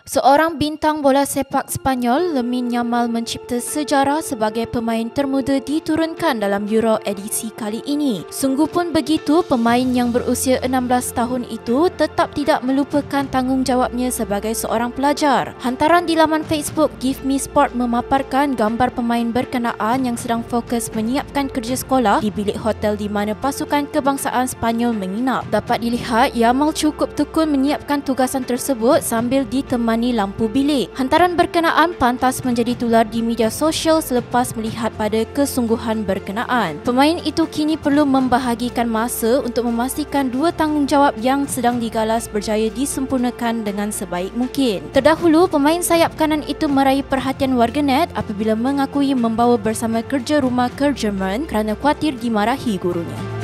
Seorang bintang bola sepak Sepanyol, Lamine Yamal mencipta sejarah sebagai pemain termuda diturunkan dalam Euro edisi kali ini. Sungguh pun begitu, pemain yang berusia 16 tahun itu tetap tidak melupakan tanggungjawabnya sebagai seorang pelajar. Hantaran di laman Facebook Give Me Sport memaparkan gambar pemain berkenaan yang sedang fokus menyiapkan kerja sekolah di bilik hotel di mana pasukan kebangsaan Sepanyol menginap. Dapat dilihat, Yamal cukup tekun menyiapkan tugasan tersebut sambil ditemani lampu bilik. Hantaran berkenaan pantas menjadi tular di media sosial selepas melihat pada kesungguhan berkenaan. Pemain itu kini perlu membahagikan masa untuk memastikan dua tanggungjawab yang sedang digalas berjaya disempurnakan dengan sebaik mungkin. Terdahulu, pemain sayap kanan itu meraih perhatian warganet apabila mengakui membawa bersama kerja rumah ke Jerman kerana khawatir dimarahi gurunya.